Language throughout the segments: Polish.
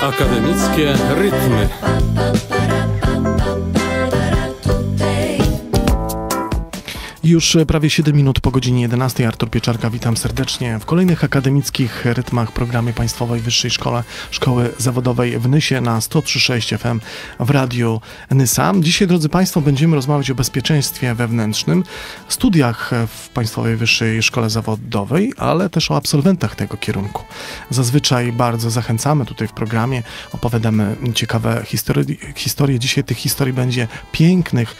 Akademickie rytmy. Już prawie 7 minut po godzinie 11. Artur Pieczarka, witam serdecznie w kolejnych akademickich rytmach programie Państwowej Wyższej Szkoły Zawodowej w Nysie na 103.6 FM w Radiu Nysa. Dzisiaj, drodzy Państwo, będziemy rozmawiać o bezpieczeństwie wewnętrznym, studiach w Państwowej Wyższej Szkole Zawodowej, ale też o absolwentach tego kierunku. Zazwyczaj bardzo zachęcamy tutaj w programie, opowiadamy ciekawe historie. Dzisiaj tych historii będzie pięknych,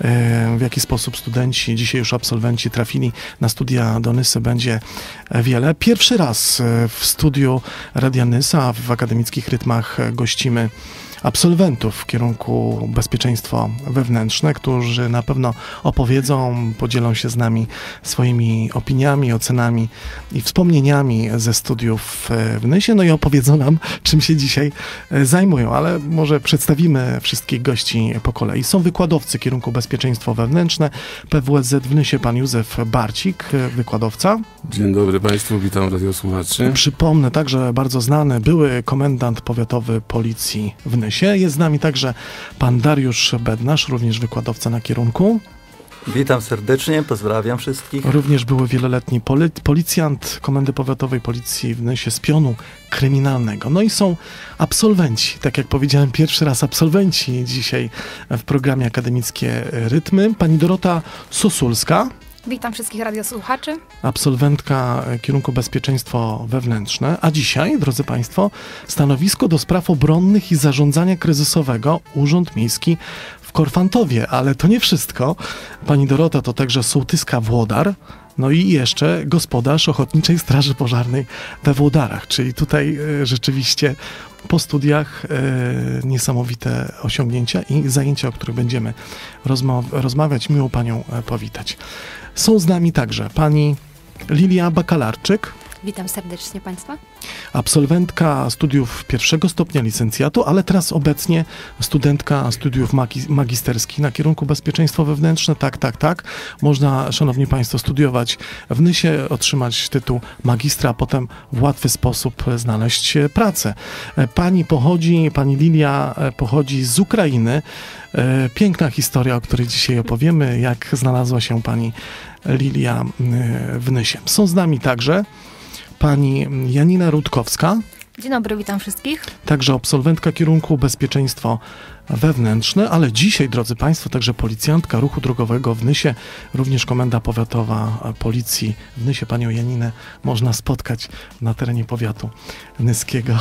w jaki sposób studenci, dzisiaj już absolwenci trafili na studia do Nysy, będzie wiele. Pierwszy raz w studiu Radia Nysa w akademickich rytmach gościmy absolwentów w kierunku bezpieczeństwo wewnętrzne, którzy na pewno opowiedzą, podzielą się z nami swoimi opiniami, ocenami i wspomnieniami ze studiów w Nysie, no i opowiedzą nam, czym się dzisiaj zajmują, ale może przedstawimy wszystkich gości po kolei. Są wykładowcy kierunku bezpieczeństwo wewnętrzne PWSZ w Nysie, pan Józef Barcik, wykładowca. Dzień dobry Państwu, witam radiosłuchaczy. Przypomnę także bardzo znany były komendant powiatowy policji w Nysie. Jest z nami także pan Dariusz Bednarz, również wykładowca na kierunku. Witam serdecznie, pozdrawiam wszystkich. Również były wieloletni policjant Komendy Powiatowej Policji w Nysie z pionu kryminalnego. No i są absolwenci, tak jak powiedziałem, pierwszy raz absolwenci dzisiaj w programie Akademickie Rytmy. Pani Dorota Sosulska. Witam wszystkich radiosłuchaczy. Absolwentka kierunku bezpieczeństwo wewnętrzne, a dzisiaj, drodzy Państwo, stanowisko do spraw obronnych i zarządzania kryzysowego Urząd Miejski w Korfantowie. Ale to nie wszystko. Pani Dorota to także sołtyska Włodar, no i jeszcze gospodarz Ochotniczej Straży Pożarnej we Włodarach, czyli tutaj rzeczywiście po studiach niesamowite osiągnięcia i zajęcia, o których będziemy rozmawiać. Miło Panią powitać. Są z nami także pani Lilia Bakalarczyk. Witam serdecznie Państwa. Absolwentka studiów pierwszego stopnia licencjatu, ale teraz obecnie studentka studiów magisterskich na kierunku bezpieczeństwo wewnętrzne. Tak. Można, szanowni Państwo, studiować w Nysie, otrzymać tytuł magistra, a potem w łatwy sposób znaleźć pracę. Pani Lilia pochodzi z Ukrainy. Piękna historia, o której dzisiaj opowiemy, jak znalazła się pani Lilia w Nysie. Są z nami także pani Janina Rutkowska. Dzień dobry, witam wszystkich. Także absolwentka kierunku bezpieczeństwo wewnętrzne, ale dzisiaj, drodzy Państwo, także policjantka ruchu drogowego w Nysie, również Komenda Powiatowa Policji w Nysie. Panią Janinę można spotkać na terenie powiatu nyskiego.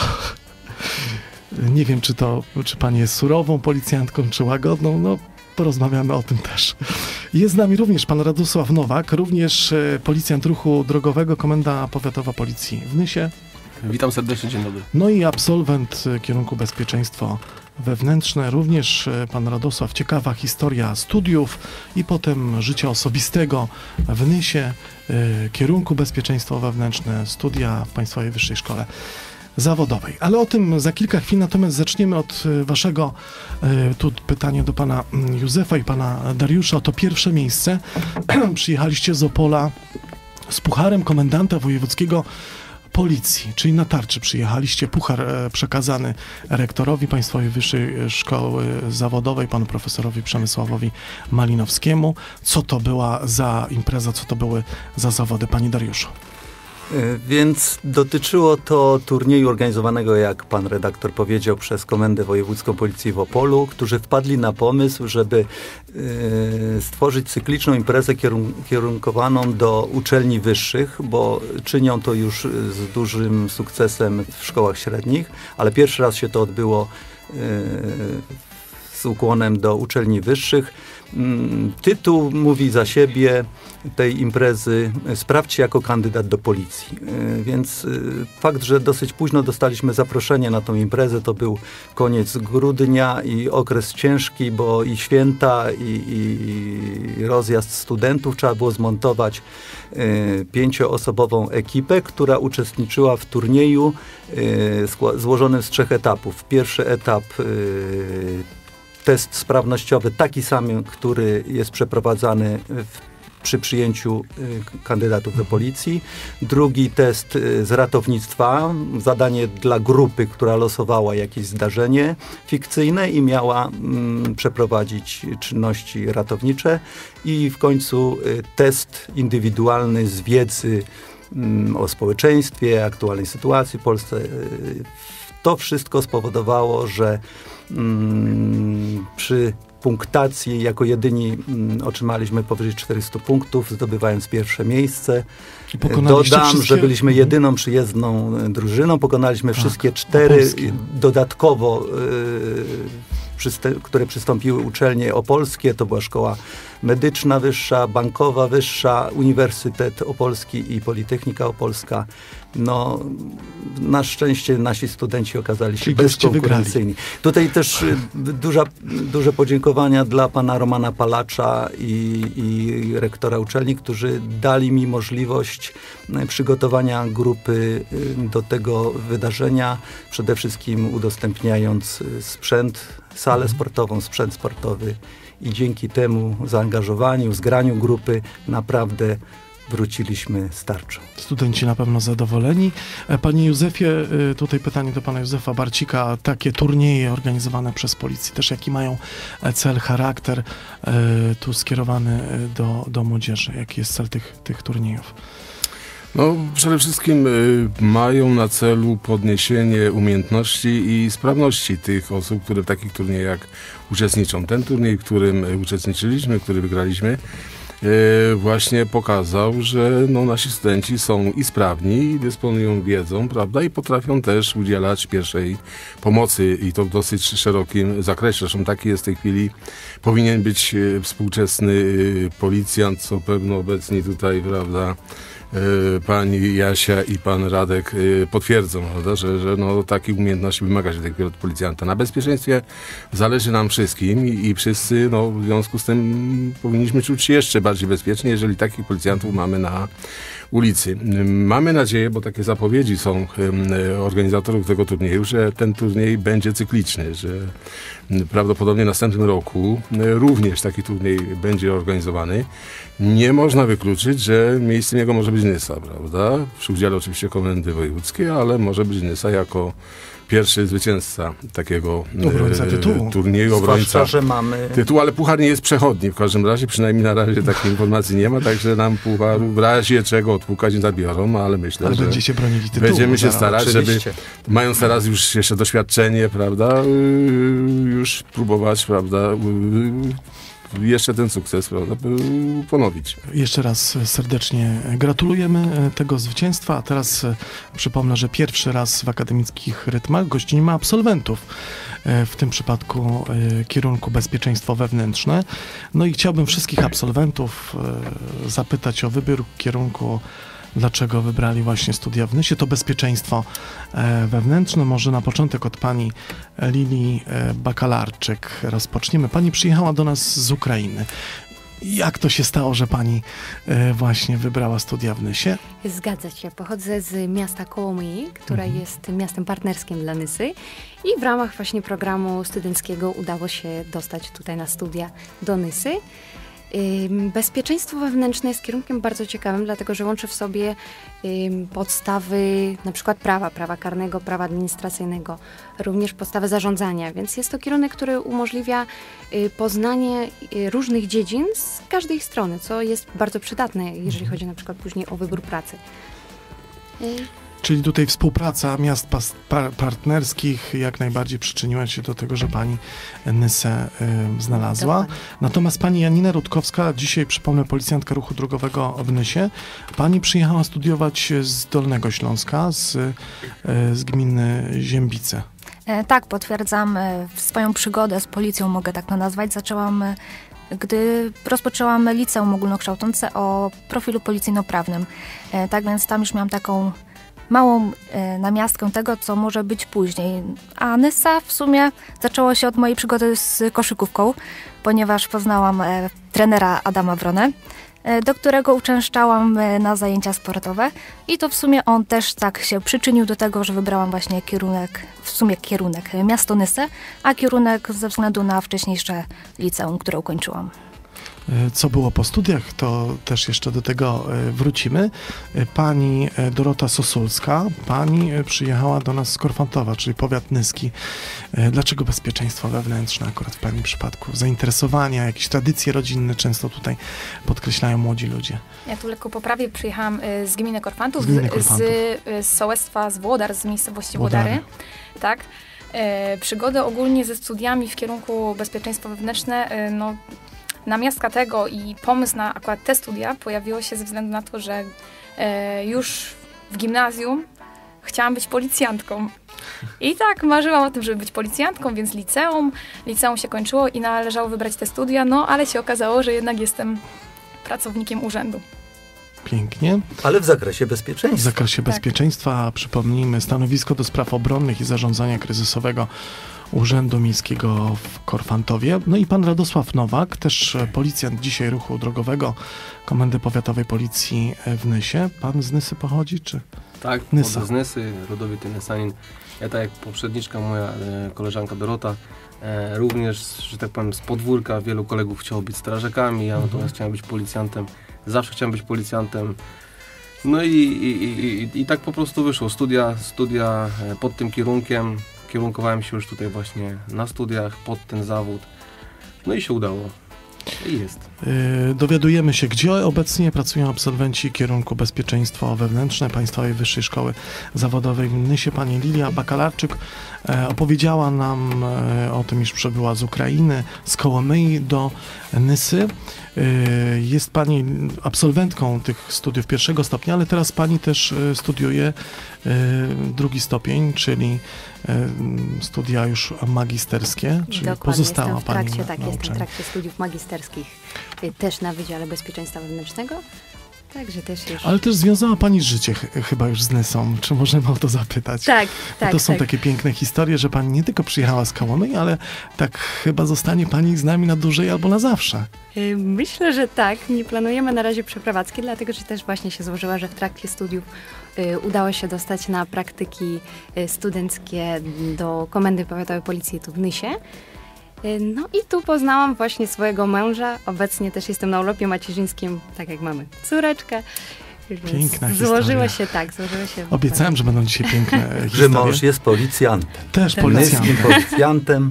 Nie wiem, czy pani jest surową policjantką, czy łagodną, no porozmawiamy o tym też. Jest z nami również pan Radosław Nowak, również policjant ruchu drogowego, Komenda Powiatowa Policji w Nysie. Witam serdecznie, dzień dobry. No i absolwent kierunku bezpieczeństwo wewnętrzne, również pan Radosław. Ciekawa historia studiów i potem życia osobistego w Nysie, kierunku bezpieczeństwo wewnętrzne, studia w Państwowej Wyższej Szkole Zawodowej. Ale o tym za kilka chwil, natomiast zaczniemy od waszego tu pytania do pana Józefa i pana Dariusza. To pierwsze miejsce. Przyjechaliście z Opola z pucharem komendanta wojewódzkiego Policji, czyli na tarczy przyjechaliście, puchar przekazany rektorowi Państwowej Wyższej Szkoły Zawodowej, panu profesorowi Przemysławowi Malinowskiemu. Co to była za impreza, co to były za zawody, panie Dariuszu? Więc dotyczyło to turnieju organizowanego, jak pan redaktor powiedział, przez Komendę Wojewódzką Policji w Opolu, którzy wpadli na pomysł, żeby stworzyć cykliczną imprezę kierunkowaną do uczelni wyższych, bo czynią to już z dużym sukcesem w szkołach średnich, ale pierwszy raz się to odbyło z ukłonem do uczelni wyższych. Tytuł mówi za siebie tej imprezy: sprawdź się jako kandydat do policji. Więc fakt, że dosyć późno dostaliśmy zaproszenie na tą imprezę, to był koniec grudnia i okres ciężki, bo i święta, i rozjazd studentów. Trzeba było zmontować 5-osobową ekipę, która uczestniczyła w turnieju złożonym z 3 etapów. Pierwszy etap test sprawnościowy, taki sam, który jest przeprowadzany w przy przyjęciu kandydatów do policji. Drugi test z ratownictwa, zadanie dla grupy, która losowała jakieś zdarzenie fikcyjne i miała przeprowadzić czynności ratownicze. I w końcu test indywidualny z wiedzy o społeczeństwie, aktualnej sytuacji w Polsce. To wszystko spowodowało, że przy punktacji jako jedyni otrzymaliśmy powyżej 400 punktów, zdobywając pierwsze miejsce. Dodam, że byliśmy jedyną przyjezdną drużyną. Pokonaliśmy wszystkie 4 dodatkowo, które przystąpiły uczelnie opolskie. To była Szkoła Medyczna Wyższa, Bankowa Wyższa, Uniwersytet Opolski i Politechnika Opolska. No, na szczęście nasi studenci okazali się bezkonkurencyjni. Tutaj też duże podziękowania dla pana Romana Palacza i rektora uczelni, którzy dali mi możliwość przygotowania grupy do tego wydarzenia, przede wszystkim udostępniając sprzęt, salę sportową, sprzęt sportowy i dzięki temu zaangażowaniu, zgraniu grupy naprawdę wróciliśmy z tarczą. Studenci na pewno zadowoleni. Panie Józefie, tutaj pytanie do pana Józefa Barcika. Takie turnieje organizowane przez policję, też jaki mają cel, charakter, tu skierowany do młodzieży? Jaki jest cel tych turniejów? No, przede wszystkim mają na celu podniesienie umiejętności i sprawności tych osób, które w takich turniejach uczestniczą. Ten turniej, w którym uczestniczyliśmy, który wygraliśmy, właśnie pokazał, że nasi studenci są i sprawni, i dysponują wiedzą, prawda, i potrafią też udzielać pierwszej pomocy i to w dosyć szerokim zakresie. Zresztą taki jest w tej chwili, powinien być współczesny policjant, co pewno obecni tutaj, prawda, pani Jasia i pan Radek potwierdzą, prawda, że takich umiejętności wymaga się takiego policjanta. Na bezpieczeństwie zależy nam wszystkim i wszyscy w związku z tym powinniśmy czuć się jeszcze bardziej bezpiecznie, jeżeli takich policjantów mamy na ulicy. Mamy nadzieję, bo takie zapowiedzi są organizatorów tego turnieju, że ten turniej będzie cykliczny, że prawdopodobnie w następnym roku również taki turniej będzie organizowany. Nie można wykluczyć, że miejscem jego może być Nysa, prawda? Przy udziale oczywiście Komendy Wojewódzkiej, ale może być Nysa jako pierwszy zwycięzca takiego turnieju, obrońca tytułu, ale puchar nie jest przechodni. W każdym razie, przynajmniej na razie takiej informacji nie ma, także nam pucharu w razie czego odpukać nie zabiorą, ale myślę, że będziecie bronili tytułu, będziemy się starać, oczywiście, żeby mając teraz już jeszcze doświadczenie, prawda, już próbować, prawda, jeszcze ten sukces, prawda, ponowić. Jeszcze raz serdecznie gratulujemy tego zwycięstwa, a teraz przypomnę, że pierwszy raz w akademickich rytmach gościmy absolwentów, w tym przypadku kierunku bezpieczeństwo wewnętrzne. No i chciałbym wszystkich absolwentów zapytać o wybór kierunku, dlaczego wybrali właśnie studia w Nysie, to bezpieczeństwo wewnętrzne. Może na początek od pani Lilii Bakalarczyk rozpoczniemy. Pani przyjechała do nas z Ukrainy. Jak to się stało, że pani właśnie wybrała studia w Nysie? Zgadza się. Pochodzę z miasta Kołomyi, które jest miastem partnerskim dla Nysy i w ramach właśnie programu studenckiego udało się dostać tutaj na studia do Nysy. Bezpieczeństwo wewnętrzne jest kierunkiem bardzo ciekawym, dlatego że łączy w sobie podstawy na przykład prawa karnego, prawa administracyjnego, również podstawy zarządzania, więc jest to kierunek, który umożliwia poznanie różnych dziedzin z każdej strony, co jest bardzo przydatne, jeżeli chodzi na przykład później o wybór pracy. Czyli tutaj współpraca miast partnerskich jak najbardziej przyczyniła się do tego, że pani Nysę znalazła. Dokładnie. Natomiast pani Janina Rutkowska, dzisiaj przypomnę, policjantka ruchu drogowego w Nysie, pani przyjechała studiować z Dolnego Śląska, z gminy Ziębice. Tak, potwierdzam swoją przygodę z policją, mogę tak to nazwać. Zaczęłam, gdy rozpoczęłam liceum ogólnokształcące o profilu policyjno-prawnym. Tak więc tam już miałam taką małą namiastkę tego, co może być później. A Nysa w sumie zaczęło się od mojej przygody z koszykówką, ponieważ poznałam trenera Adama Wronę, do którego uczęszczałam na zajęcia sportowe i to w sumie on też tak się przyczynił do tego, że wybrałam właśnie kierunek miasto Nysę, a kierunek ze względu na wcześniejsze liceum, które ukończyłam. Co było po studiach, to też jeszcze do tego wrócimy. Pani Dorota Sosulska, pani przyjechała do nas z Korfantowa, czyli powiat nyski. Dlaczego bezpieczeństwo wewnętrzne akurat w pani przypadku? Zainteresowania, jakieś tradycje rodzinne często tutaj podkreślają młodzi ludzie. Ja tu lekko poprawię, przyjechałam z gminy Korfantów, z sołectwa, z Włodar, z miejscowości Włodary. Tak. Przygodę ogólnie ze studiami w kierunku bezpieczeństwo wewnętrzne, no namiastka tego i pomysł na akurat te studia pojawiło się ze względu na to, że już w gimnazjum chciałam być policjantką. I tak marzyłam o tym, żeby być policjantką, więc liceum się kończyło i należało wybrać te studia, no ale się okazało, że jednak jestem pracownikiem urzędu. Pięknie. Ale w zakresie bezpieczeństwa. W zakresie bezpieczeństwa, przypomnijmy, stanowisko do spraw obronnych i zarządzania kryzysowego Urzędu Miejskiego w Korfantowie. No i pan Radosław Nowak, też policjant dzisiaj ruchu drogowego Komendy Powiatowej Policji w Nysie. Pan z Nysy pochodzi, czy? Tak, Nysa. z Nysy, rodowity Nysanin. Ja tak jak poprzedniczka moja koleżanka Dorota, również, że tak powiem, z podwórka wielu kolegów chciało być strażakami, ja natomiast chciałem być policjantem. Zawsze chciałem być policjantem. No i tak po prostu wyszło. Studia pod tym kierunkiem. Kierunkowałem się już tutaj właśnie na studiach pod ten zawód. No i się udało. I jest. Dowiadujemy się, gdzie obecnie pracują absolwenci kierunku bezpieczeństwo wewnętrzne Państwowej Wyższej Szkoły Zawodowej w Nysie. Pani Lilia Bakalarczyk opowiedziała nam o tym, iż przybyła z Ukrainy, z Kołomyi do Nysy. Jest pani absolwentką tych studiów pierwszego stopnia, ale teraz pani też studiuje drugi stopień, czyli studia już magisterskie, czyli Dokładnie, pozostała jestem pani jestem w uczeniu. trakcie studiów magisterskich, też na Wydziale Bezpieczeństwa Wewnętrznego. Także też już... Ale też związała pani życie chyba już z Nysą. Czy możemy o to zapytać? Tak, Bo tak. to są tak. takie piękne historie, że pani nie tylko przyjechała z Kołomyi, ale tak chyba zostanie pani z nami na dłużej albo na zawsze. Myślę, że tak. Nie planujemy na razie przeprowadzki, dlatego że też właśnie się złożyła, że w trakcie studiów udało się dostać na praktyki studenckie do Komendy Powiatowej Policji tu w Nysie. No i tu poznałam właśnie swojego męża. Obecnie też jestem na urlopie macierzyńskim, tak jak mamy córeczkę. Piękna Złożyło historia. się. Obiecałem, że będą dzisiaj piękne Że historie. mąż jest policjantem. Też Nyskim policjantem. policjantem.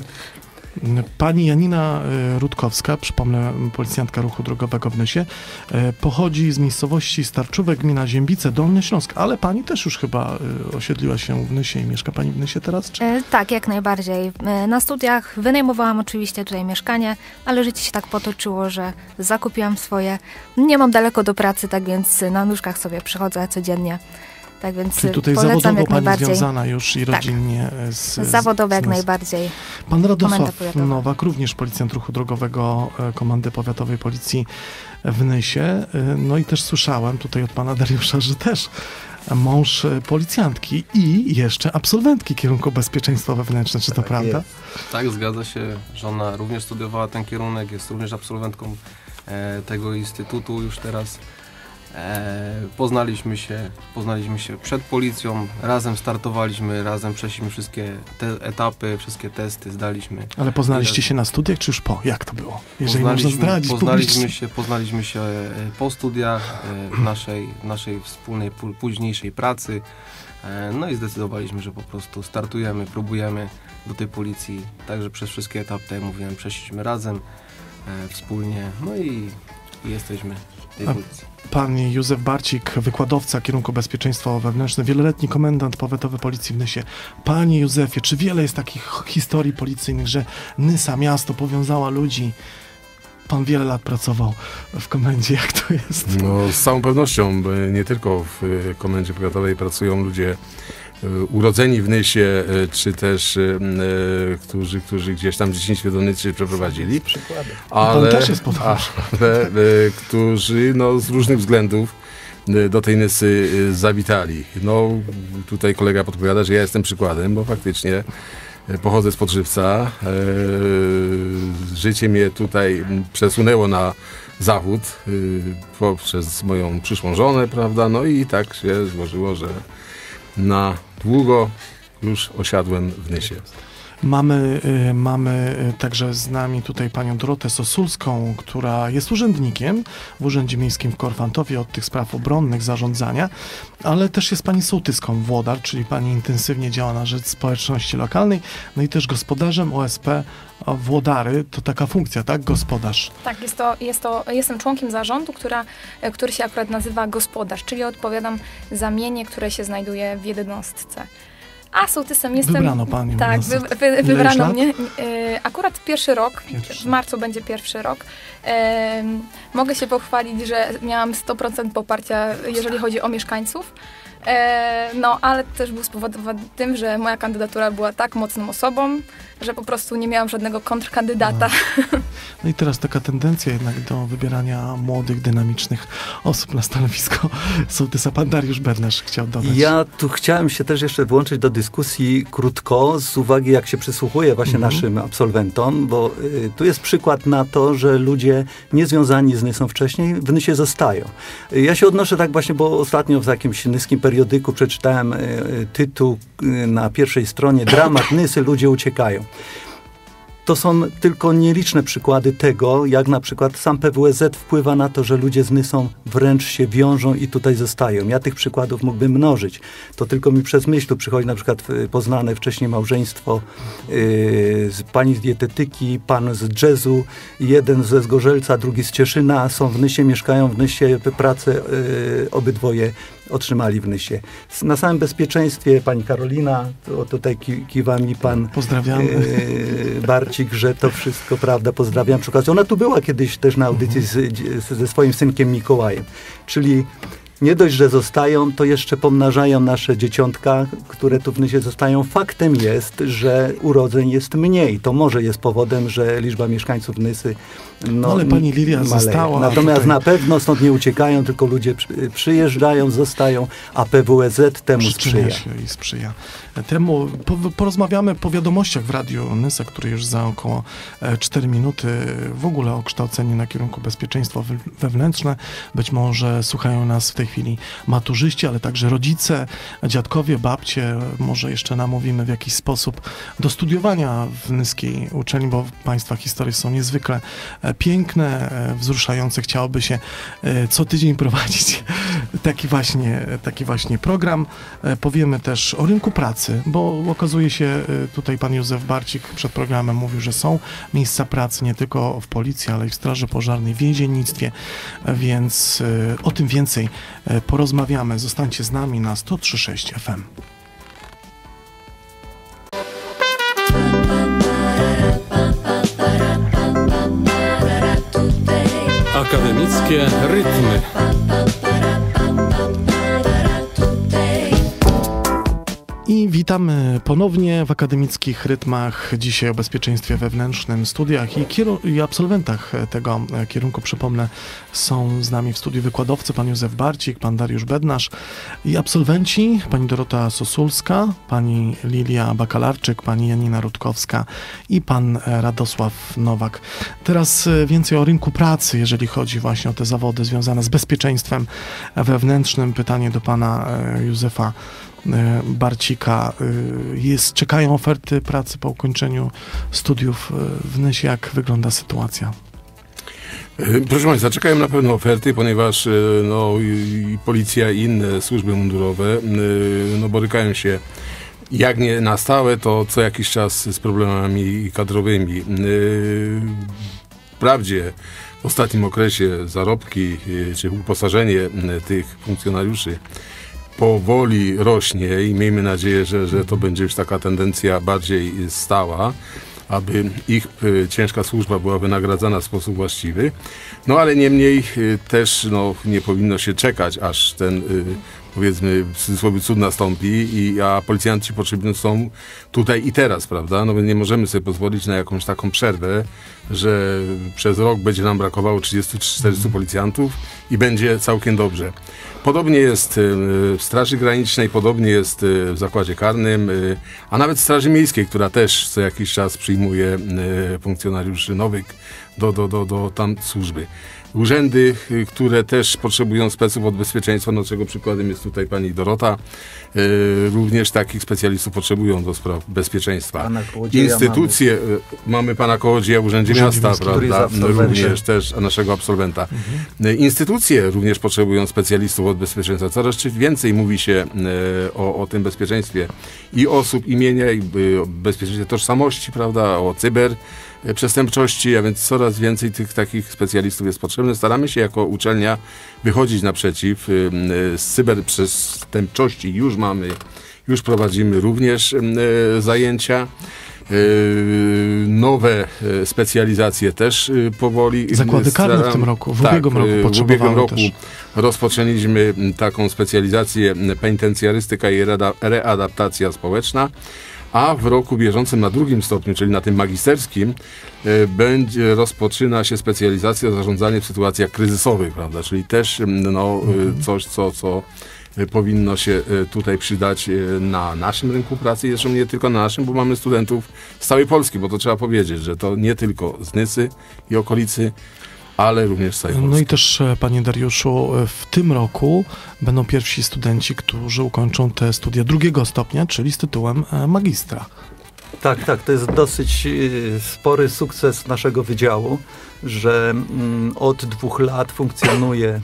Pani Janina Rutkowska, przypomnę, policjantka ruchu drogowego w Nysie, pochodzi z miejscowości Starczówek, gmina Ziębice, Dolny Śląsk, ale pani też już chyba osiedliła się w Nysie i mieszka pani w Nysie teraz? Czy? Tak, jak najbardziej. Na studiach wynajmowałam oczywiście tutaj mieszkanie, ale życie się tak potoczyło, że zakupiłam swoje. Nie mam daleko do pracy, tak więc na nóżkach sobie przychodzę codziennie. Tak więc Czyli tutaj polecam zawodowo jak pani najbardziej. związana już i rodzinnie z Zawodowo jak Nysą. najbardziej. Pan Komenda Radosław powiatowa. Nowak, również policjant ruchu drogowego Komendy Powiatowej Policji w Nysie. No i też słyszałem tutaj od pana Dariusza, że też mąż policjantki i jeszcze absolwentki kierunku bezpieczeństwo wewnętrzne. Czy to Tak prawda? jest. Tak, zgadza się. Żona również studiowała ten kierunek, jest również absolwentką tego instytutu już teraz. Poznaliśmy się przed policją, razem startowaliśmy, razem przeszliśmy wszystkie te etapy, wszystkie testy zdaliśmy. Ale poznaliście się na studiach, czy już po? Jak to było? Jeżeli można zdradzić publicznie. Poznaliśmy się po studiach, w naszej wspólnej, późniejszej pracy. No i zdecydowaliśmy, że po prostu startujemy, próbujemy do tej policji. Także przez wszystkie etapy, tak jak mówiłem, przeszliśmy razem, wspólnie, no i jesteśmy w tej policji. Pan Józef Barcik, wykładowca kierunku bezpieczeństwa wewnętrzne, wieloletni komendant powiatowy Policji w Nysie. Panie Józefie, czy wiele jest takich historii policyjnych, że Nysa, miasto, powiązała ludzi? Pan wiele lat pracował w komendzie, jak to jest? No, z całą pewnością, nie tylko w Komendzie Powiatowej pracują ludzie urodzeni w Nysie, czy też którzy gdzieś tam w dzieciństwie do Nysy przeprowadzili, Pan też jest podobny. którzy no, z różnych względów do tej Nysy zawitali. No, tutaj kolega podpowiada, że ja jestem przykładem, bo faktycznie pochodzę z Podżywca. Życie mnie tutaj przesunęło na zachód poprzez moją przyszłą żonę, prawda? No i tak się złożyło, że na długo już osiadłem w Nysie. Mamy także z nami tutaj panią Dorotę Sosulską, która jest urzędnikiem w Urzędzie Miejskim w Korfantowie od tych spraw obronnych, zarządzania, ale też jest pani sołtyską Włodar, czyli pani intensywnie działa na rzecz społeczności lokalnej, no i też gospodarzem OSP Włodary. To taka funkcja, tak? Gospodarz. Tak, jestem członkiem zarządu, który się akurat nazywa gospodarz, czyli odpowiadam za mienie, które się znajduje w jednostce. A sołtysem jestem... Wybrano panią. Tak, wybrano mnie. Akurat pierwszy rok, w marcu będzie pierwszy rok. Mogę się pochwalić, że miałam 100% poparcia, jeżeli chodzi o mieszkańców. No, ale też był spowodowany tym, że moja kandydatura była tak mocną osobą, że po prostu nie miałam żadnego kontrkandydata. No i teraz taka tendencja jednak do wybierania młodych, dynamicznych osób na stanowisko sołtysa. Pan Dariusz Bednarz chciał dodać. Ja tu chciałem się też jeszcze włączyć do dyskusji krótko, z uwagi jak się przysłuchuję właśnie naszym absolwentom, bo tu jest przykład na to, że ludzie niezwiązani z Nysą wcześniej w Nysie zostają. Ja się odnoszę tak właśnie, bo ostatnio w jakimś nyskim periodyku przeczytałem tytuł na pierwszej stronie: Dramat Nysy, ludzie uciekają. To są tylko nieliczne przykłady tego, jak na przykład sam PWSZ wpływa na to, że ludzie z Nysą wręcz się wiążą i tutaj zostają. Ja tych przykładów mógłbym mnożyć. To tylko mi przez myśl tu przychodzi na przykład poznane wcześniej małżeństwo pani z dietetyki, pan z jazzu, jeden ze Zgorzelca, drugi z Cieszyna, są w Nysie, mieszkają w Nysie, pracę obydwoje otrzymali w Nysie. Na samym bezpieczeństwie pani Karolina, to tutaj kiwa mi pan Barcik, że to wszystko prawda, pozdrawiam przy okazji. Ona tu była kiedyś też na audycji ze swoim synkiem Mikołajem. Czyli nie dość, że zostają, to jeszcze pomnażają nasze dzieciątka, które tu w Nysie zostają. Faktem jest, że urodzeń jest mniej. To może jest powodem, że liczba mieszkańców Nysy ale pani Lilia została. Natomiast tutaj na pewno stąd nie uciekają, tylko ludzie przyjeżdżają, zostają, a PWSZ temu sprzyja. Temu porozmawiamy po wiadomościach w Radiu Nysa, który już za około 4 minuty, w ogóle o kształceniu na kierunku bezpieczeństwo wewnętrzne. Być może słuchają nas w tej chwili maturzyści, ale także rodzice, dziadkowie, babcie. Może jeszcze namówimy w jakiś sposób do studiowania w nyskiej uczelni, bo państwa historie są niezwykle piękne, wzruszające. Chciałoby się co tydzień prowadzić taki właśnie program. Powiemy też o rynku pracy, bo okazuje się, tutaj pan Józef Barcik przed programem mówił, że są miejsca pracy nie tylko w policji, ale i w straży pożarnej, w więziennictwie, więc o tym więcej porozmawiamy. Zostańcie z nami na 103.6 FM. Akademickie rytmy. I witamy ponownie w akademickich rytmach. Dzisiaj o bezpieczeństwie wewnętrznym, studiach i absolwentach tego kierunku. Przypomnę, są z nami w studiu wykładowcy pan Józef Barcik, pan Dariusz Bednarz i absolwenci, pani Dorota Sosulska, pani Lilia Bakalarczyk, pani Janina Rutkowska i pan Radosław Nowak. Teraz więcej o rynku pracy, jeżeli chodzi właśnie o te zawody związane z bezpieczeństwem wewnętrznym. Pytanie do pana Józefa Barcika. Czekają oferty pracy po ukończeniu studiów w Nysie. Jak wygląda sytuacja? Proszę Państwa, czekają na pewno oferty, ponieważ i policja i inne służby mundurowe borykają się jak nie na stałe, to co jakiś czas z problemami kadrowymi. Wprawdzie w ostatnim okresie zarobki czy uposażenie tych funkcjonariuszy powoli rośnie i miejmy nadzieję, że to będzie już taka tendencja bardziej stała, aby ich ciężka służba była wynagradzana w sposób właściwy. Ale niemniej też nie powinno się czekać, aż ten powiedzmy w cudzysłowie cud nastąpi, a policjanci potrzebni są tutaj i teraz, prawda? My nie możemy sobie pozwolić na jakąś taką przerwę, że przez rok będzie nam brakowało 30 czy 40 policjantów i będzie całkiem dobrze. Podobnie jest w Straży Granicznej, podobnie jest w Zakładzie Karnym, a nawet w Straży Miejskiej, która też co jakiś czas przyjmuje funkcjonariuszy nowych do tam służby. urzędy, które też potrzebują speców od bezpieczeństwa, no czego przykładem jest tutaj pani Dorota. Również takich specjalistów potrzebują do spraw bezpieczeństwa. Instytucje, mamy pana Kołodzieja w Urzędzie Miasta, prawda? Również też naszego absolwenta. Instytucje również potrzebują specjalistów od bezpieczeństwa. Coraz więcej mówi się o tym bezpieczeństwie i osób, imienia, i bezpieczeństwie tożsamości, prawda? O cyberprzestępczości, a więc coraz więcej tych takich specjalistów jest potrzebne. Staramy się jako uczelnia wychodzić naprzeciw. Z cyberprzestępczości już prowadzimy również zajęcia. Nowe specjalizacje też powoli. Zakłady karne w tym roku, w ubiegłym roku potrzebowały. W ubiegłym roku też rozpoczęliśmy taką specjalizację penitencjarystyka i readaptacja społeczna, a w roku bieżącym na 2. stopniu, czyli na tym magisterskim, rozpoczyna się specjalizacja zarządzanie w sytuacjach kryzysowych, prawda? Czyli też coś, co powinno się tutaj przydać na naszym rynku pracy, zresztą nie tylko na naszym, bo mamy studentów z całej Polski, bo to trzeba powiedzieć, że to nie tylko z Nysy i okolicy, ale również z całej Polski. No i też, panie Dariuszu, w tym roku będą pierwsi studenci, którzy ukończą te studia 2. stopnia, czyli z tytułem magistra. Tak, to jest dosyć spory sukces naszego wydziału, że od 2 lat funkcjonuje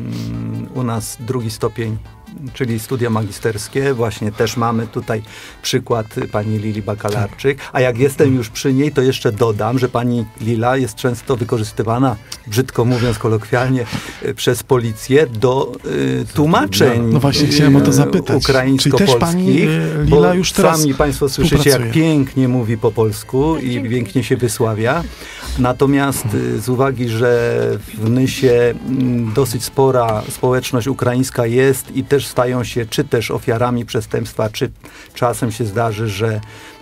u nas 2. stopień, czyli studia magisterskie. Właśnie też mamy tutaj przykład pani Lili Bakalarczyk. A jak jestem już przy niej, to jeszcze dodam, że pani Lila jest często wykorzystywana, brzydko mówiąc kolokwialnie, przez policję do tłumaczeń. No właśnie chciałem o to zapytać. Ukraińsko-polskich. Czyli też pani Lila już teraz sami państwo słyszycie, jak pięknie mówi po polsku i pięknie się wysławia. Natomiast z uwagi, że w Nysie dosyć spora społeczność ukraińska jest i też stają się czy też ofiarami przestępstwa, czy czasem się zdarzy, że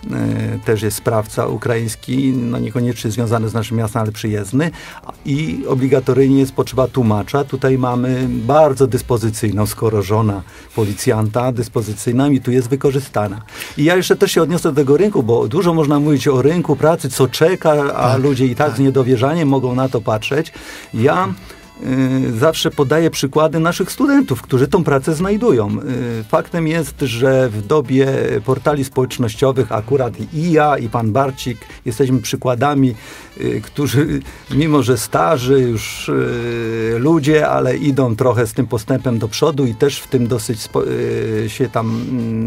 też jest sprawca ukraiński, no niekoniecznie związany z naszym miastem, ale przyjezdny i obligatoryjnie jest potrzeba tłumacza. Tutaj mamy bardzo dyspozycyjną, skoro żona policjanta dyspozycyjna i tu jest wykorzystana. I ja jeszcze też się odniosę do tego rynku, bo dużo można mówić o rynku pracy, co czeka, a ludzie i tak z niedowierzaniem mogą na to patrzeć. Ja zawsze podaję przykłady naszych studentów, którzy tą pracę znajdują. Faktem jest, że w dobie portali społecznościowych akurat i ja, i pan Barcik jesteśmy przykładami, którzy mimo, że starzy już ludzie, ale idą trochę z tym postępem do przodu i też w tym dosyć się tam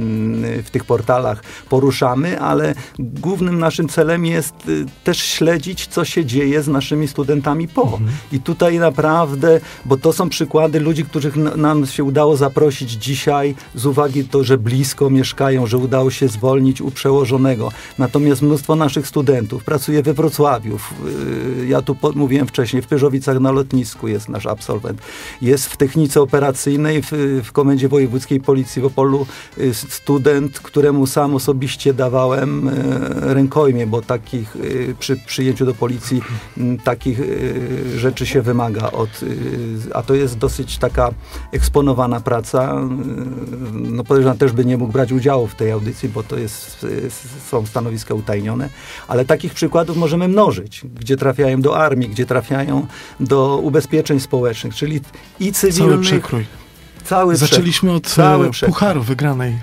w tych portalach poruszamy, ale głównym naszym celem jest też śledzić, co się dzieje z naszymi studentami po. I tutaj naprawdę, bo to są przykłady ludzi, których nam się udało zaprosić dzisiaj z uwagi na to, że blisko mieszkają, że udało się zwolnić u przełożonego. Natomiast mnóstwo naszych studentów pracuje we Wrocławiu. Ja tu mówiłem wcześniej, w Pyrzowicach na lotnisku jest nasz absolwent. Jest w technice operacyjnej, w Komendzie Wojewódzkiej Policji w Opolu student, któremu sam osobiście dawałem rękojmię, bo takich przy przyjęciu do policji takich rzeczy się wymaga a to jest dosyć taka eksponowana praca. No podejrzewam, też by nie mógł brać udziału w tej audycji, bo to są stanowiska utajnione, ale takich przykładów możemy mnożyć, gdzie trafiają do armii, gdzie trafiają do ubezpieczeń społecznych, czyli i cywilnych. Cały przekrój. Zaczęliśmy od pucharu wygranej,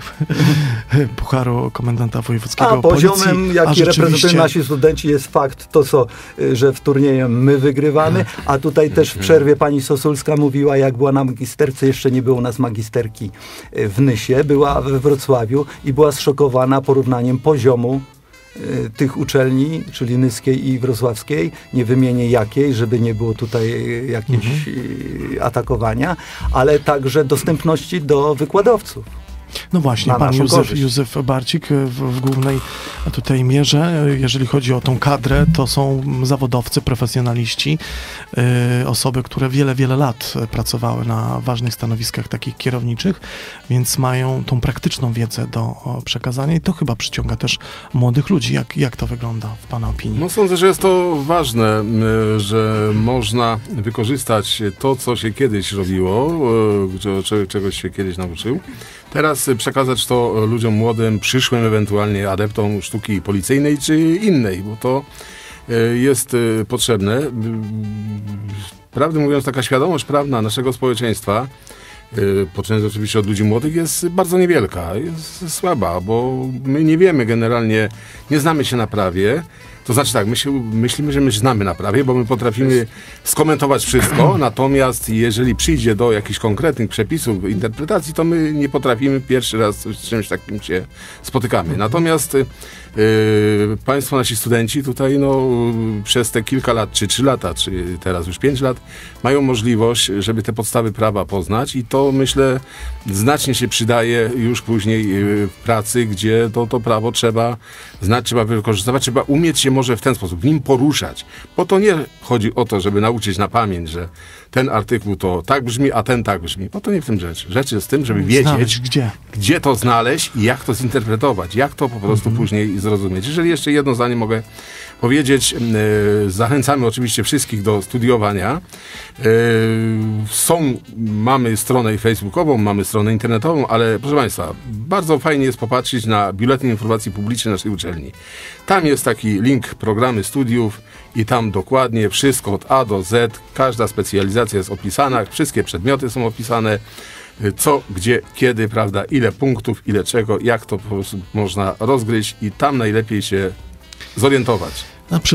pucharu komendanta wojewódzkiego policji. Poziomem, jaki reprezentują nasi studenci, jest fakt że w turnieju my wygrywamy, a tutaj też w przerwie pani Sosulska mówiła, jak była na magisterce, jeszcze nie było u nas magisterki w Nysie, była we Wrocławiu i była zszokowana porównaniem poziomu tych uczelni, czyli nyskiej i wrocławskiej, nie wymienię jakiej, żeby nie było tutaj jakiegoś atakowania, ale także dostępności do wykładowców. No właśnie, pan Józef Barcik w głównej tutaj mierze, jeżeli chodzi o tą kadrę, to są zawodowcy, profesjonaliści, osoby, które wiele lat pracowały na ważnych stanowiskach takich kierowniczych, więc mają tą praktyczną wiedzę do przekazania i to chyba przyciąga też młodych ludzi. Jak to wygląda w pana opinii? No sądzę, że jest to ważne, że można wykorzystać to, co się kiedyś robiło, czegoś się kiedyś nauczył. Teraz przekazać to ludziom młodym, przyszłym ewentualnie adeptom sztuki policyjnej czy innej, bo to jest potrzebne. prawdę mówiąc, taka świadomość prawna naszego społeczeństwa, poczynając oczywiście od ludzi młodych, jest bardzo niewielka, jest słaba, bo my nie wiemy generalnie, nie znamy się na prawie. To znaczy tak, myślimy, że my znamy na prawie, bo my potrafimy skomentować wszystko, natomiast jeżeli przyjdzie do jakichś konkretnych przepisów, interpretacji, to my nie potrafimy, pierwszy raz z czymś takim się spotykamy. Natomiast państwo, nasi studenci tutaj przez te kilka lat, czy 3 lata, czy teraz już 5 lat, mają możliwość, żeby te podstawy prawa poznać i to, myślę, znacznie się przydaje już później w pracy, gdzie to prawo trzeba znać, trzeba wykorzystywać, trzeba umieć się może w ten sposób w nim poruszać. Bo to nie chodzi o to, żeby nauczyć na pamięć, że ten artykuł to tak brzmi, a ten tak brzmi. Bo to nie w tym rzecz. Rzecz jest w tym, żeby wiedzieć, gdzie to znaleźć i jak to zinterpretować, jak to po prostu później zrozumieć. Jeżeli jeszcze jedno zdanie mogę powiedzieć, zachęcamy oczywiście wszystkich do studiowania. Mamy stronę facebookową, mamy stronę internetową, ale proszę Państwa, bardzo fajnie jest popatrzeć na Biuletyn Informacji Publicznej naszej uczelni. Tam jest taki link programy studiów i tam dokładnie wszystko od A do Z, każda specjalizacja jest opisana, wszystkie przedmioty są opisane, co, gdzie, kiedy, prawda, ile punktów, ile czego, jak to po prostu można rozgryźć i tam najlepiej się zorientować.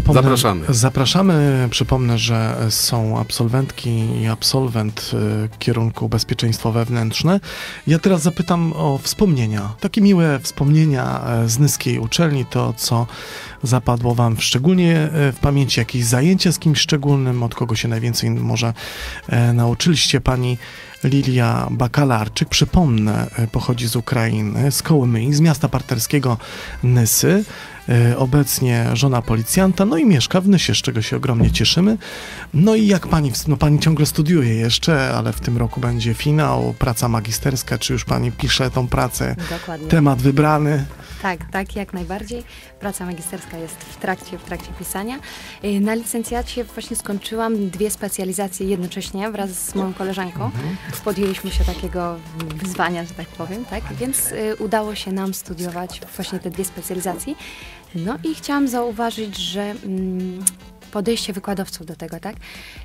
Zapraszamy. Przypomnę, że są absolwentki i absolwent kierunku bezpieczeństwo wewnętrzne. Ja teraz zapytam o wspomnienia. Takie miłe wspomnienia z nyskiej uczelni, to co zapadło wam szczególnie w pamięci, jakieś zajęcia z kimś szczególnym, od kogo się najwięcej może nauczyliście. Pani Lilia Bakalarczyk, przypomnę, pochodzi z Ukrainy, z Kołymyi, z miasta partnerskiego Nysy. Obecnie żona policjanta, no i mieszka w Nysie, z czego się ogromnie cieszymy. No i jak pani, pani ciągle studiuje jeszcze, ale w tym roku będzie finał, praca magisterska, czy już pani pisze tą pracę? Dokładnie. Temat wybrany? Tak, jak najbardziej. Praca magisterska jest w trakcie pisania. Na licencjacie właśnie skończyłam 2 specjalizacje jednocześnie wraz z moją koleżanką. Podjęliśmy się takiego wyzwania, że tak powiem, tak? Więc udało się nam studiować właśnie te 2 specjalizacje. No i chciałam zauważyć, że podejście wykładowców do tego, tak?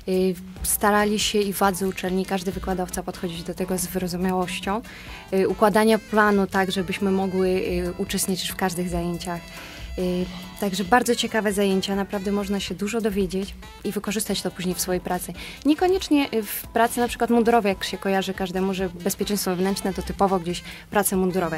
Starali się i władze uczelni, każdy wykładowca podchodzić do tego z wyrozumiałością, układania planu tak, żebyśmy mogły uczestniczyć w każdych zajęciach. Także bardzo ciekawe zajęcia, naprawdę można się dużo dowiedzieć i wykorzystać to później w swojej pracy. Niekoniecznie w pracy na przykład mundurowej, jak się kojarzy każdemu, że bezpieczeństwo wewnętrzne to typowo gdzieś prace mundurowe.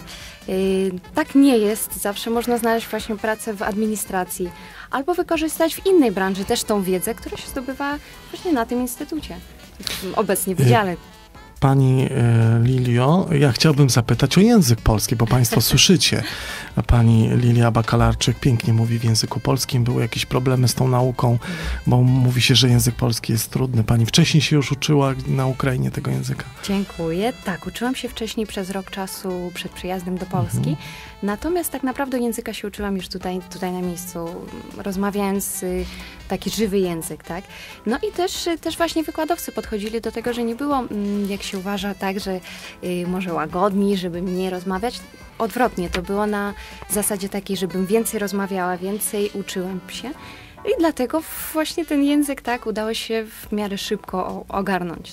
Tak nie jest, zawsze można znaleźć właśnie pracę w administracji albo wykorzystać w innej branży też tą wiedzę, która się zdobywa właśnie na tym instytucie, obecnie w wydziale. Pani Lilio, ja chciałbym zapytać o język polski, bo państwo słyszycie. Pani Lilia Bakalarczyk pięknie mówi w języku polskim. Były jakieś problemy z tą nauką, bo mówi się, że język polski jest trudny. Pani wcześniej się już uczyła na Ukrainie tego języka? Dziękuję. Tak, uczyłam się wcześniej przez rok czasu przed przyjazdem do Polski. Natomiast tak naprawdę języka się uczyłam już tutaj na miejscu, rozmawiając taki żywy język, tak? No i też właśnie wykładowcy podchodzili do tego, że nie było, jak się uważa, tak, że może łagodniej, żeby mniej rozmawiać. Odwrotnie, to było na zasadzie takiej, żebym więcej rozmawiała, więcej uczyłam się. I dlatego właśnie ten język, tak, udało się w miarę szybko ogarnąć.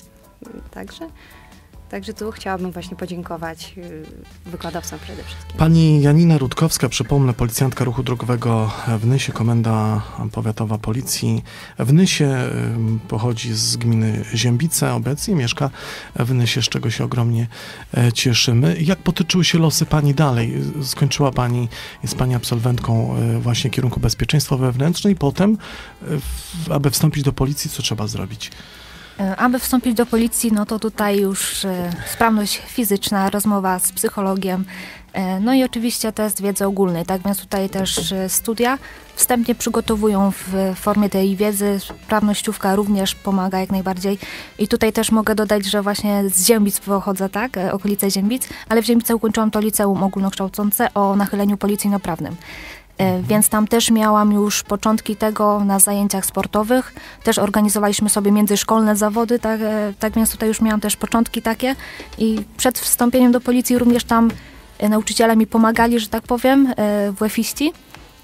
Także tu chciałabym właśnie podziękować wykładowcom przede wszystkim. Pani Janina Rutkowska, przypomnę, policjantka ruchu drogowego w Nysie, komenda powiatowa policji w Nysie, pochodzi z gminy Ziębice, obecnie mieszka w Nysie, z czego się ogromnie cieszymy. Jak potoczyły się losy pani dalej? Skończyła pani, jest pani absolwentką właśnie kierunku bezpieczeństwa wewnętrzne i potem, aby wstąpić do policji, co trzeba zrobić? Aby wstąpić do policji, no to tutaj już sprawność fizyczna, rozmowa z psychologiem, no i oczywiście test wiedzy ogólnej, tak więc tutaj też studia wstępnie przygotowują w formie tej wiedzy, sprawnościówka również pomaga jak najbardziej i tutaj też mogę dodać, że właśnie z Ziębic pochodzę, tak, okolice Ziębic, ale w Ziębicach ukończyłam to liceum ogólnokształcące o nachyleniu policyjno-prawnym. Więc tam też miałam już początki tego na zajęciach sportowych. Też organizowaliśmy sobie międzyszkolne zawody, tak więc tutaj już miałam też początki takie. I przed wstąpieniem do policji również tam nauczyciele mi pomagali, że tak powiem, WF-iści.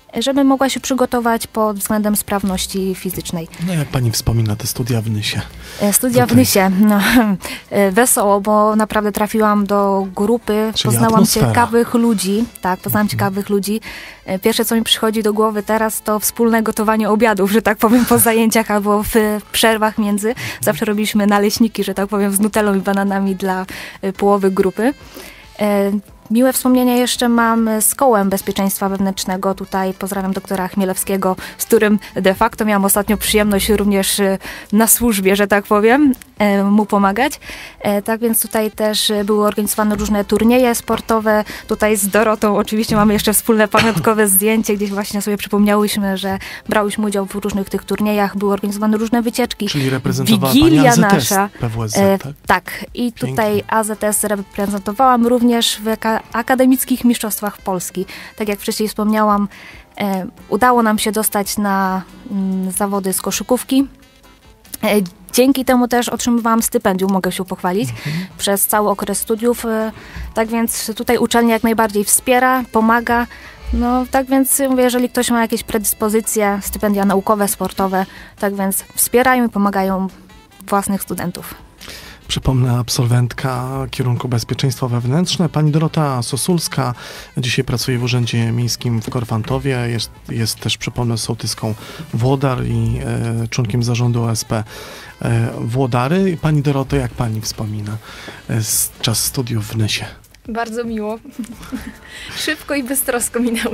żeby mogła się przygotować pod względem sprawności fizycznej. No jak pani wspomina te studia w Nysie? Studia w Nysie, no, wesoło, bo naprawdę trafiłam do grupy, Czyli poznałam atmosfera. ciekawych ludzi, tak, poznałam ciekawych ludzi. Pierwsze, co mi przychodzi do głowy teraz, to wspólne gotowanie obiadów, że tak powiem, po zajęciach albo w przerwach między. Zawsze robiliśmy naleśniki, że tak powiem, z nutellą i bananami dla połowy grupy. Miłe wspomnienia jeszcze mam z Kołem Bezpieczeństwa Wewnętrznego. Tutaj pozdrawiam doktora Chmielewskiego, z którym de facto miałam ostatnio przyjemność również na służbie, że tak powiem, mu pomagać. Tak więc tutaj też były organizowane różne turnieje sportowe. Tutaj z Dorotą oczywiście mamy jeszcze wspólne pamiątkowe zdjęcie, gdzie właśnie sobie przypomniałyśmy, że brałyśmy udział w różnych tych turniejach. Były organizowane różne wycieczki. Czyli reprezentowała Wigilia pani AZS, nasza. PWSZ, tak? Tak. I tutaj AZS reprezentowałam również w akademickich mistrzostwach Polski. Tak jak wcześniej wspomniałam, udało nam się dostać na zawody z koszykówki. Dzięki temu też otrzymywałam stypendium, mogę się pochwalić, przez cały okres studiów. Tak więc tutaj uczelnia jak najbardziej wspiera, pomaga. No tak więc mówię, jeżeli ktoś ma jakieś predyspozycje, stypendia naukowe, sportowe, tak więc wspierają i pomagają własnych studentów. Przypomnę, absolwentka kierunku bezpieczeństwa wewnętrzne, pani Dorota Sosulska. Dzisiaj pracuje w Urzędzie Miejskim w Korfantowie. Jest też, przypomnę, sołtyską Włodar i członkiem zarządu OSP Włodary. Pani Doroto, jak pani wspomina czas studiów w Nysie? Bardzo miło. Szybko i beztrosko minęły.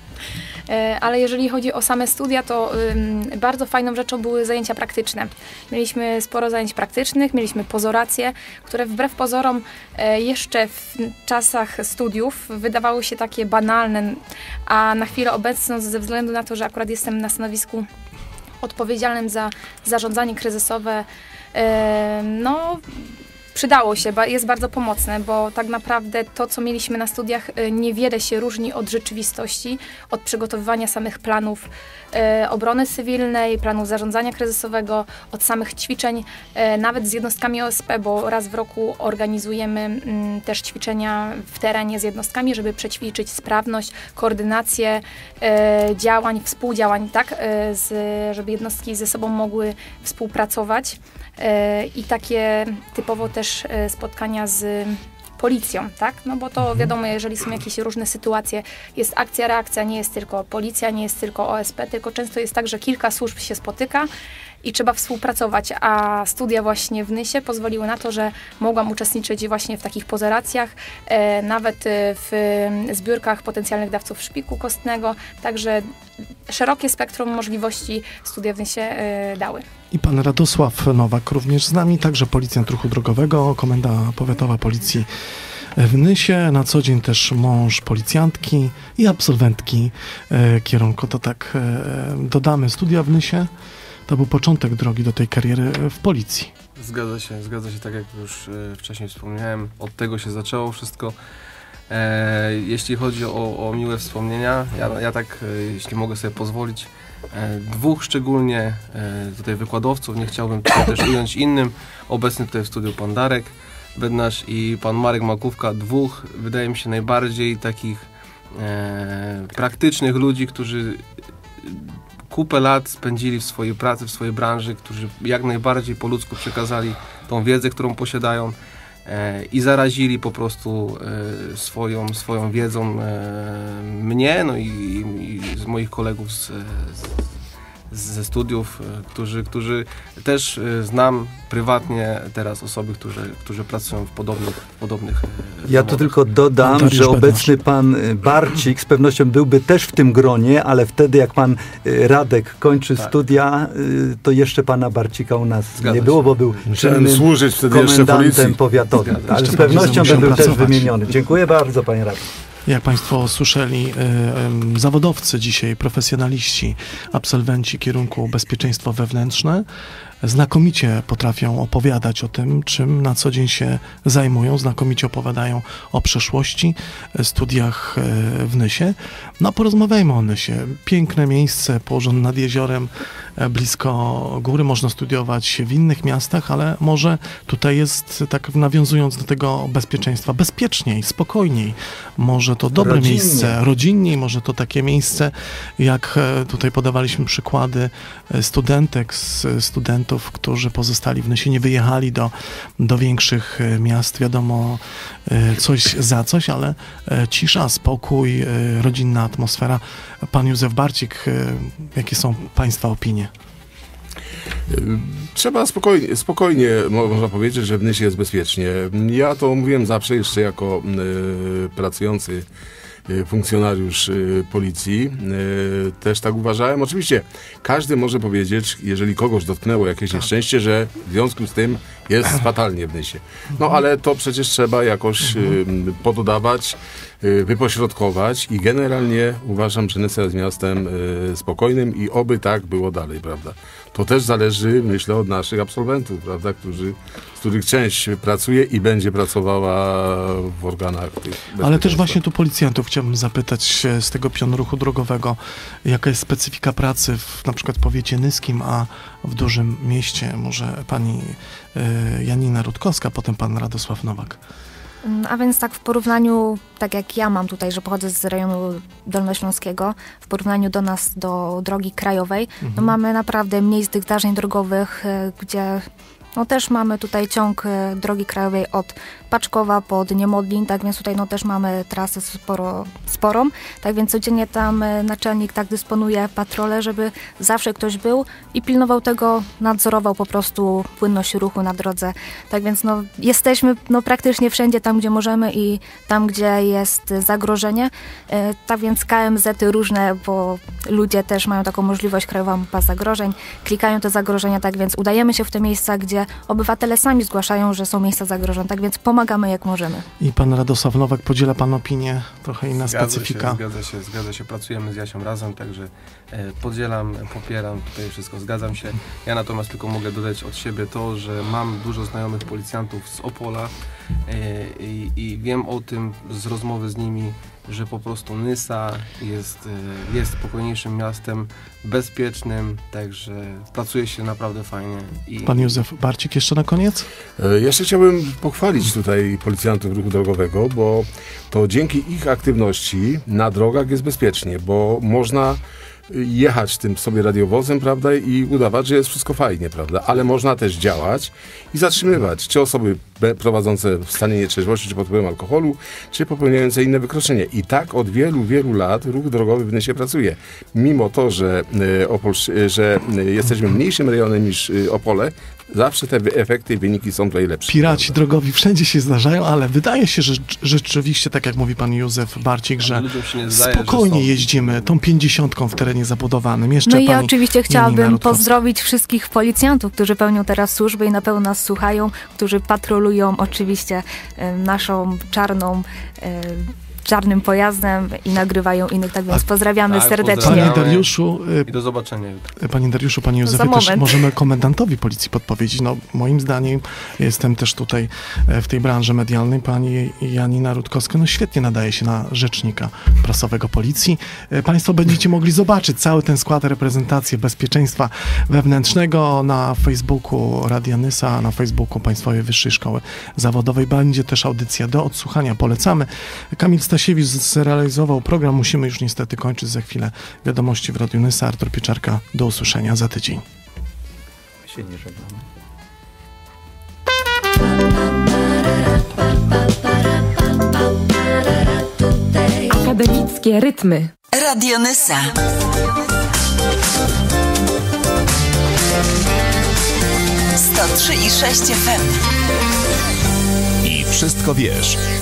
Ale jeżeli chodzi o same studia, to bardzo fajną rzeczą były zajęcia praktyczne. Mieliśmy sporo zajęć praktycznych, mieliśmy pozoracje, które wbrew pozorom jeszcze w czasach studiów wydawały się takie banalne, a na chwilę obecną, ze względu na to, że akurat jestem na stanowisku odpowiedzialnym za zarządzanie kryzysowe, no przydało się, jest bardzo pomocne, bo tak naprawdę to, co mieliśmy na studiach, niewiele się różni od rzeczywistości, od przygotowywania samych planów obrony cywilnej, planów zarządzania kryzysowego, od samych ćwiczeń, nawet z jednostkami OSP, bo raz w roku organizujemy też ćwiczenia w terenie z jednostkami, żeby przećwiczyć sprawność, koordynację działań, współdziałań, tak, żeby jednostki ze sobą mogły współpracować. I takie typowo też spotkania z policją, tak? No bo to wiadomo, jeżeli są jakieś różne sytuacje, jest akcja, reakcja, nie jest tylko policja, nie jest tylko OSP, tylko często jest tak, że kilka służb się spotyka i trzeba współpracować, a studia właśnie w Nysie pozwoliły na to, że mogłam uczestniczyć właśnie w takich pozoracjach, nawet w zbiórkach potencjalnych dawców szpiku kostnego, także szerokie spektrum możliwości studia w Nysie dały. I pan Radosław Nowak również z nami, także policjant ruchu drogowego, Komenda Powiatowa Policji w Nysie, na co dzień też mąż policjantki i absolwentki kierunku, to tak dodamy, studia w Nysie. To był początek drogi do tej kariery w policji. Zgadza się, tak jak już wcześniej wspomniałem, od tego się zaczęło wszystko. Jeśli chodzi o miłe wspomnienia, ja tak, jeśli mogę sobie pozwolić, dwóch szczególnie tutaj wykładowców, nie chciałbym tutaj też ująć innym, obecny tutaj w studiu pan Darek Bednarz i pan Marek Makówka, dwóch, wydaje mi się, najbardziej takich praktycznych ludzi, którzy kupę lat spędzili w swojej pracy, w swojej branży, którzy jak najbardziej po ludzku przekazali tą wiedzę, którą posiadają i zarazili po prostu swoją wiedzą mnie, no i z moich kolegów ze studiów, którzy też znam prywatnie teraz osoby, którzy pracują w podobnych Ja tu tylko dodam, że obecny pan Barcik z pewnością byłby też w tym gronie, ale wtedy jak pan Radek kończy studia, to jeszcze pana Barcika u nas nie było, bo był służyć wtedy jeszcze komendantem powiatowym. Ale z pewnością był też wymieniony. Dziękuję bardzo, panie Radek. Jak państwo słyszeli, zawodowcy dzisiaj, profesjonaliści, absolwenci kierunku bezpieczeństwo wewnętrzne, znakomicie potrafią opowiadać o tym, czym na co dzień się zajmują, znakomicie opowiadają o przeszłości, studiach w Nysie. No porozmawiajmy o Nysie. Piękne miejsce położone nad jeziorem, blisko góry, można studiować w innych miastach, ale może tutaj jest, tak nawiązując do tego bezpieczeństwa, bezpieczniej, spokojniej. Może to dobre miejsce, rodzinniej, może to takie miejsce, jak tutaj podawaliśmy przykłady studentek, studentów, którzy pozostali w Nysie, nie wyjechali do większych miast, wiadomo, coś za coś, ale cisza, spokój, rodzinna atmosfera. Pan Józef Barcik, jakie są Państwa opinie? Trzeba spokojnie, można powiedzieć, że w Nysie jest bezpiecznie. Ja to mówiłem zawsze jeszcze jako pracujący funkcjonariusz policji. Też tak uważałem. Oczywiście każdy może powiedzieć, jeżeli kogoś dotknęło jakieś nieszczęście, że w związku z tym jest fatalnie w Nysie. No ale to przecież trzeba jakoś pododawać, wypośrodkować i generalnie uważam, że Nysa jest miastem spokojnym i oby tak było dalej, prawda? To też zależy, myślę, od naszych absolwentów, prawda, z których część pracuje i będzie pracowała w organach tych. Ale też właśnie tu policjantów chciałbym zapytać z tego pionu ruchu drogowego, jaka jest specyfika pracy na przykład w powiecie nyskim, a w dużym mieście, może pani Janina Rutkowska, potem pan Radosław Nowak. A więc tak w porównaniu, tak jak ja mam tutaj, że pochodzę z rejonu dolnośląskiego, w porównaniu do nas, do drogi krajowej, no mamy naprawdę mniej tych zdarzeń drogowych, gdzie no też mamy tutaj ciąg drogi krajowej od Paczkowa pod Niemodlin, tak więc tutaj no też mamy trasę sporą, tak więc codziennie tam naczelnik tak dysponuje patrole, żeby zawsze ktoś był i pilnował tego, nadzorował po prostu płynność ruchu na drodze. Tak więc no jesteśmy no praktycznie wszędzie tam, gdzie możemy i tam, gdzie jest zagrożenie. Tak więc KMZ-y różne, bo ludzie też mają taką możliwość, krajowa mapa zagrożeń, klikają te zagrożenia, tak więc udajemy się w te miejsca, gdzie obywatele sami zgłaszają, że są miejsca zagrożone, tak więc pomagamy jak możemy. I pan Radosław Nowak, podziela pan opinię, trochę inna specyfika. Zgadza się, pracujemy z Jasią razem, także podzielam, popieram tutaj wszystko, zgadzam się. Ja natomiast tylko mogę dodać od siebie to, że mam dużo znajomych policjantów z Opola i wiem o tym z rozmowy z nimi, że po prostu Nysa jest spokojniejszym miastem, bezpiecznym, także pracuje się naprawdę fajnie. Pan Józef Barcik jeszcze na koniec? Jeszcze chciałbym pochwalić tutaj policjantów ruchu drogowego, bo to dzięki ich aktywności na drogach jest bezpiecznie, bo można jechać tym sobie radiowozem, prawda, i udawać, że jest wszystko fajnie, prawda, ale można też działać i zatrzymywać, czy osoby prowadzące w stanie nietrzeźwości, czy pod wpływem alkoholu, czy popełniające inne wykroczenie. I tak od wielu, wielu lat ruch drogowy w Nysie pracuje. Mimo to, że jesteśmy mniejszym rejonem niż Opole, zawsze te efekty i wyniki są tutaj lepsze. Piraci prawda? drogowi wszędzie się zdarzają, ale wydaje się, że rzeczywiście, tak jak mówi pan Józef Barcik, że spokojnie jeździmy tą 50 w terenie zabudowanym. Jeszcze no i ja oczywiście chciałabym pozdrowić wszystkich policjantów, którzy pełnią teraz służbę i na pewno nas słuchają, którzy patrolują oczywiście naszą czarnym pojazdem i nagrywają innych, tak więc pozdrawiamy serdecznie. Panie Dariuszu, i do zobaczenia jutro. Panie Dariuszu, panie Józefie, też możemy komendantowi policji podpowiedzieć. No, moim zdaniem, jestem też tutaj w tej branży medialnej, pani Janina Rutkowska, no świetnie nadaje się na rzecznika prasowego policji. Państwo będziecie mogli zobaczyć cały ten skład, reprezentację bezpieczeństwa wewnętrznego na Facebooku Radia Nysa, na Facebooku Państwowej Wyższej Szkoły Zawodowej. Będzie też audycja do odsłuchania, polecamy. Kamil Stasiewicz zrealizował program. Musimy już niestety kończyć za chwilę. Wiadomości w Radiu Nysa. Artur Pieczarka. Do usłyszenia za tydzień. Się nie żegnamy. Akademickie rytmy. Radio Nysa. ...103,6 FM. I wszystko wiesz.